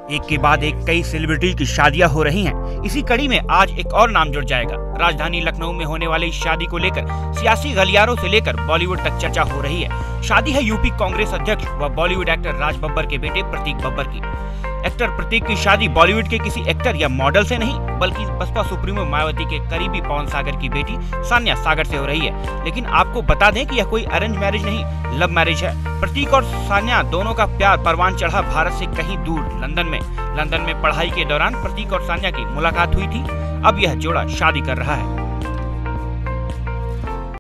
एक के बाद एक कई सेलिब्रिटी की शादियां हो रही हैं। इसी कड़ी में आज एक और नाम जुड़ जाएगा। राजधानी लखनऊ में होने वाली शादी को लेकर सियासी गलियारों से लेकर बॉलीवुड तक चर्चा हो रही है। शादी है यूपी कांग्रेस अध्यक्ष व बॉलीवुड एक्टर राज बब्बर के बेटे प्रतीक बब्बर की। एक्टर प्रतीक की शादी बॉलीवुड के किसी एक्टर या मॉडल से नहीं, बल्कि बसपा सुप्रीमो मायावती के करीबी पवन सागर की बेटी सान्या सागर से हो रही है। लेकिन आपको बता दें कि यह कोई अरेंज मैरिज नहीं, लव मैरिज है। प्रतीक और सान्या दोनों का प्यार परवान चढ़ा भारत से कहीं दूर लंदन में पढ़ाई के दौरान प्रतीक और सान्या की मुलाकात हुई थी। अब यह जोड़ा शादी कर रहा है।